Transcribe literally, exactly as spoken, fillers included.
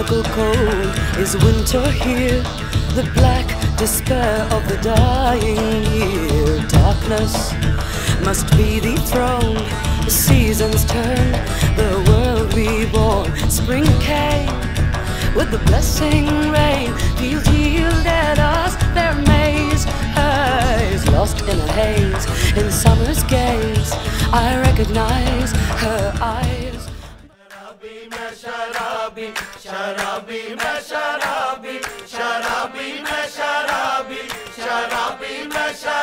jungle cold is winter here, the black despair of the dying year. Darkness must be dethroned, the seasons turn, the world reborn. Spring came with the blessing rain, fields yielded us their maize. Eyes lost in a haze, in summer's gaze, I recognize her eyes. Sharabi, sharabi, मैं शराबी, शराबी, मैं शराबी, शराबी, मैं शराबी.